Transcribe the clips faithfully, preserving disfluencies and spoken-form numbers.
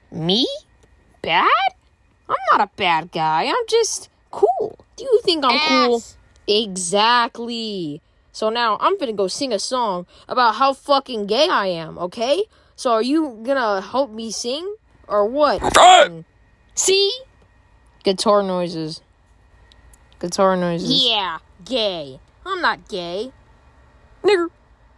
Me? Bad? I'm not a bad guy. I'm just cool. Do you think I'm Ass. cool? Exactly. So now I'm finna go sing a song about how fucking gay I am, okay? So are you gonna help me sing? Or what? See? Guitar noises. Guitar noises. Yeah, gay. I'm not gay. Nigger.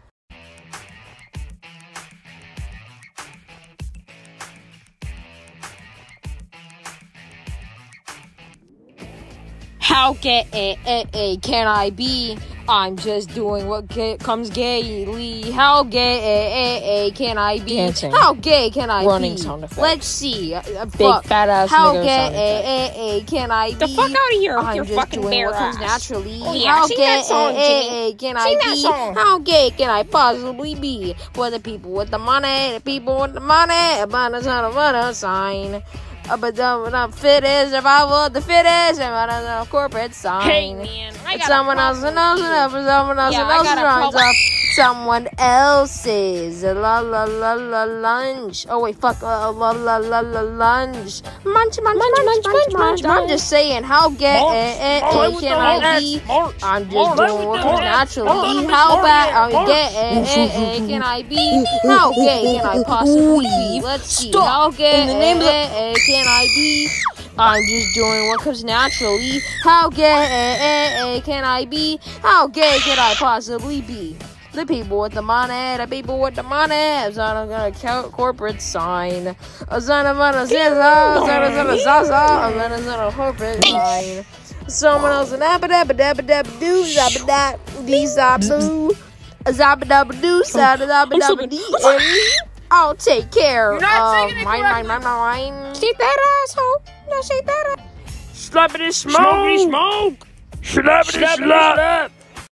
How gay eh, eh, eh, can I be? I'm just doing what ga- comes gaily. How gay eh, eh, eh, can I be? Dancing. How gay can I Running be? sound effects. Let's see. Uh, uh, Big fuck. fat ass How nigger gay sound eh, effects. eh, eh, can I be? The fuck out of here with I'm your just fucking doing bare what comes ass. naturally. Oh, yeah, How sing gay that song, eh, Jimmy. eh, eh, can Sing I that be? song. How gay can I possibly be? For the people with the money, the people with the money, about a ton of money sign. Up and down, up fittest, survival, the fittest, and a corporate sign. Hey, man, I It's got someone a else and else and else and someone else Yeah, and I else got a runs problem. up someone else's la la la la lunch. Oh wait, fuck, uh, la la la la lunch. Munch, munch, munch, munch, munch, munch. I'm just saying, how gay eh, eh, eh, can I be? I'm just doing what comes naturally. How bad how gay eh, eh, eh, can I be? How gay can I possibly be? Let's see, how gay eh, eh, eh, can I be? I'm just doing what comes naturally. How gay eh, eh, eh, can I be? How gay can I possibly be? The people with the money, the people with the money, is on a count corporate sign. A son of a scissor, a son of a zaza, a son of a corporate sign. Someone else an abba dabba dabba dabba doo, zabba dab, dee zaboo, a zabba dabba doo, sada dabba dabba dee, and me. I'll take care of mine, mine, mine, mine. Shake that asshole. No, shake that ass. Slappity smoke. Smoky smoke. Slappity slap.